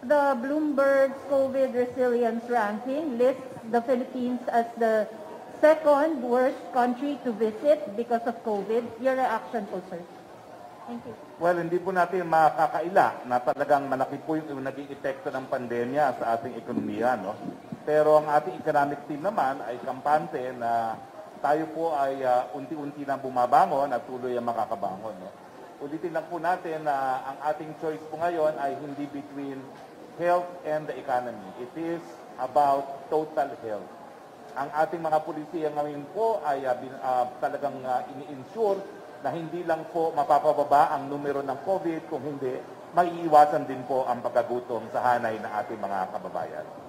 the Bloomberg's COVID resilience ranking lists the Philippines as the second worst country to visit because of COVID. Your reaction po, sir? Thank you. Well, hindi po natin makakaila na talagang malaki po yung naging epekto ng pandemya sa ating ekonomiya. No? Pero ang ating economic team naman ay kampante na tayo po ay unti-unti na bumabangon at tuloy ang makakabangon. No? Ulitin lang po natin na ang ating choice po ngayon ay hindi between health and the economy. It is about total health. Ang ating mga pulisiya ngayon po ay talagang ini-ensure na hindi lang po mapapababa ang numero ng COVID, kung hindi, maiiwasan din po ang pagkagutom sa hanay ng ating mga kababayan.